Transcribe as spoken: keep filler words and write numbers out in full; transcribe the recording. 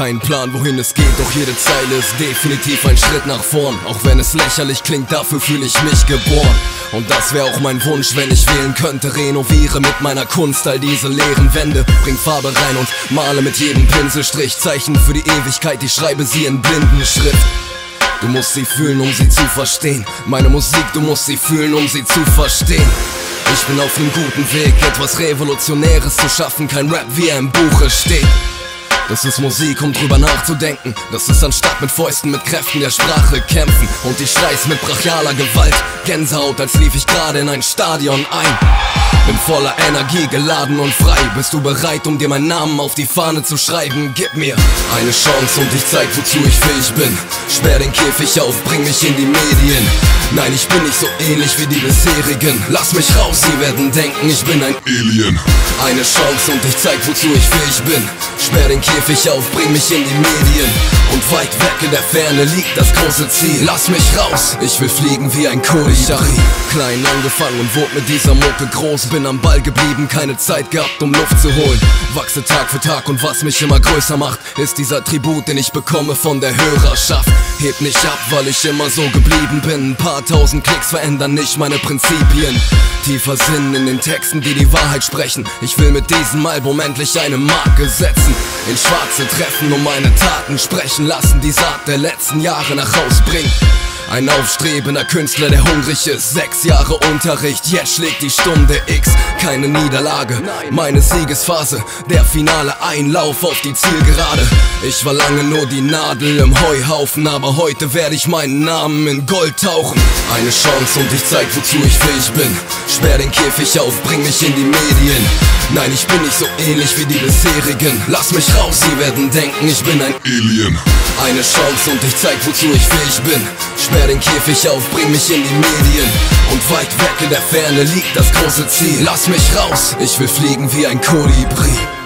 keinen Plan, wohin es geht, doch jede Zeile ist definitiv ein Schritt nach vorn. Auch wenn es lächerlich klingt, dafür fühle ich mich geboren. Und das wäre auch mein Wunsch, wenn ich wählen könnte. Renoviere mit meiner Kunst all diese leeren Wände. Bring Farbe rein und male mit jedem Pinselstrich Zeichen für die Ewigkeit, ich schreibe sie in Blindenschrift. Du musst sie fühlen, um sie zu verstehen. Meine Musik, du musst sie fühlen, um sie zu verstehen. Ich bin auf einem guten Weg, etwas Revolutionäres zu schaffen. Kein Rap, wie er im Buche steht. Das ist Musik, um drüber nachzudenken. Das ist anstatt mit Fäusten, mit Kräften der Sprache kämpfen. Und ich schrei's mit brachialer Gewalt. Gänsehaut, als lief ich gerade in ein Stadion ein. Bin voller Energie, geladen und frei. Bist du bereit, um dir meinen Namen auf die Fahne zu schreiben? Gib mir eine Chance und ich zeig, wozu ich fähig bin. Sperr den Käfig auf, bring mich in die Medien. Nein, ich bin nicht so ähnlich wie die bisherigen. Lass mich raus, sie werden denken, ich bin ein Alien. Eine Chance und ich zeig, wozu ich fähig bin. Sperr den Käfig auf, bring mich in die Medien. Und weit weg in der Ferne liegt das große Ziel. Lass mich raus, ich will fliegen wie ein Kolibri. Klein angefangen und wurde mit dieser Mucke groß. Bin am Ball geblieben, keine Zeit gehabt, um Luft zu holen. Wachse Tag für Tag und was mich immer größer macht, ist dieser Tribut, den ich bekomme von der Hörerschaft. Heb nicht ab, weil ich immer so geblieben bin. Ein paar tausend Klicks verändern nicht meine Prinzipien. Tiefer Sinn in den Texten, die die Wahrheit sprechen. Ich will mit diesem Album endlich eine Marke setzen. In schwarze Treffen um meine Taten sprechen lassen. Die Saat der letzten Jahre nach Haus bringen. Ein aufstrebender Künstler, der hungrig ist. Sechs Jahre Unterricht, jetzt schlägt die Stunde X. Keine Niederlage, meine Siegesphase. Der finale Einlauf auf die Zielgerade. Ich war lange nur die Nadel im Heuhaufen, aber heute werde ich meinen Namen in Gold tauchen. Eine Chance und ich zeig, wozu ich fähig bin. Sperr den Käfig auf, bring mich in die Medien. Nein, ich bin nicht so ähnlich wie die bisherigen. Lass mich raus, sie werden denken, ich bin ein Alien. Eine Chance und ich zeig, wozu ich fähig bin. Sperr den Käfig auf, bring mich in die Medien. Und weit weg in der Ferne liegt das große Ziel. Lass mich raus, ich will fliegen wie ein Kolibri.